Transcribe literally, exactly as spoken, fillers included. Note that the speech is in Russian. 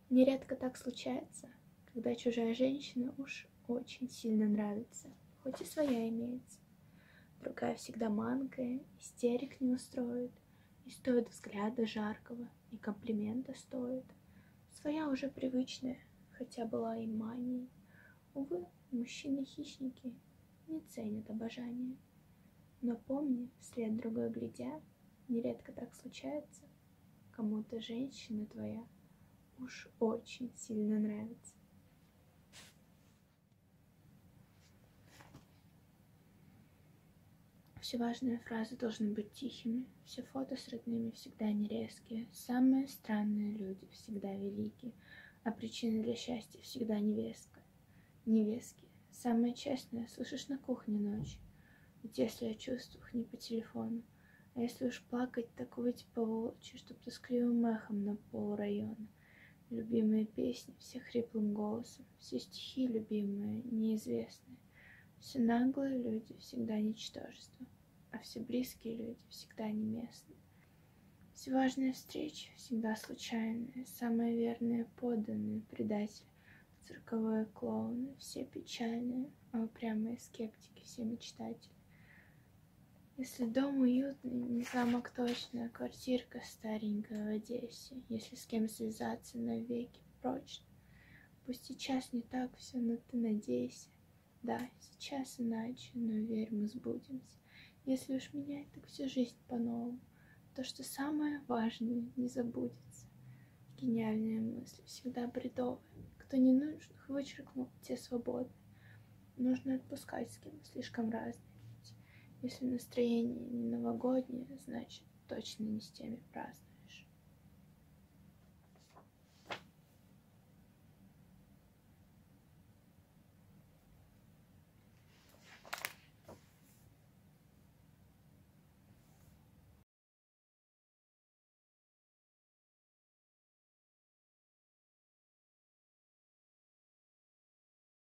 Нередко так случается, когда чужая женщина уж очень сильно нравится, хоть и своя имеется. Другая всегда манкая, истерик не устроит, и стоит взгляда жаркого, и комплимента стоит. Своя уже привычная, хотя была и манией. Увы, мужчины-хищники не ценят обожания. Но помни, вслед другой глядя, нередко так случается, кому-то женщина твоя уж очень сильно нравится. Все важные фразы должны быть тихими, все фото с родными всегда не резкие, самые странные люди всегда велики, а причины для счастья всегда невестка. Невестки, самое честное слышишь на кухне ночью, ведь если о чувствах не по телефону, а если уж плакать, так выть по волчьи, чтоб тоскливым эхом на пол района. Любимые песни все хриплым голосом, все стихи любимые, неизвестные. Все наглые люди всегда ничтожество, а все близкие люди всегда не местные. Все важные встречи всегда случайные, самые верные подданные предатели, цирковые клоуны, все печальные, а упрямые скептики, все мечтатели. Если дом уютный, не замок точно, а квартирка старенькая в Одессе, если с кем связаться навеки прочно. Пусть сейчас не так все, но ты надейся. Да, сейчас иначе, но верь, мы сбудемся. Если уж менять, так всю жизнь по-новому. То, что самое важное, не забудется. Гениальные мысли, всегда бредовые. Кто не нужных вычеркнул, те свободны. Нужно отпускать с кем слишком разные. Если настроение не новогоднее, значит точно не с теми праздновать.